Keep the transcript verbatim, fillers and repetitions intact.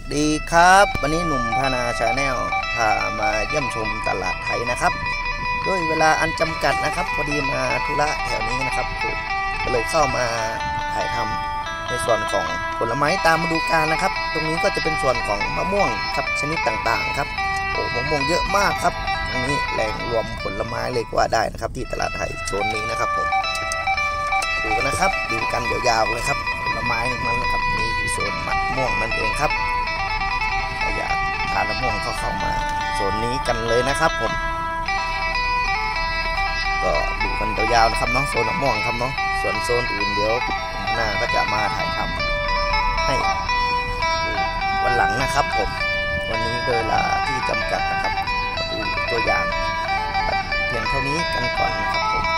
ดีครับวันนี้หนุ่มพานาชาแนลพามาเยี่ยมชมตลาดไทยนะครับด้วยเวลาอันจำกัดนะครับพอดีมาธุระแถวนี้นะครับก็เลยเข้ามาถ่ายทำในส่วนของผลไม้ตามฤดูกาลนะครับตรงนี้ก็จะเป็นส่วนของมะม่วงครับชนิดต่างๆครับโอ้มะม่วงเยอะมากครับตรงนี้แหล่งรวมผลไม้เลยก็ว่าได้นะครับที่ตลาดไทยโซนนี้นะครับผมดูกันนะครับดูกันยาวๆเลยครับผลไม้นั้นนะครับนี่คือโซนมะม่วงนั่นเองครับอยากทานมะม่วงก็เข้ามาโซนนี้กันเลยนะครับผมก็ดูกันยาวๆนะครับเนาะโซนมะม่วงครับเนาะส่วนโซนอื่นเดี๋ยวผมหน้าก็จะมาถ่ายทำให้วันหลังนะครับผมวันนี้โดยเวลาที่จำกัดนะครับดูตัวอย่างเพียงเท่านี้กันก่อนนะครับผม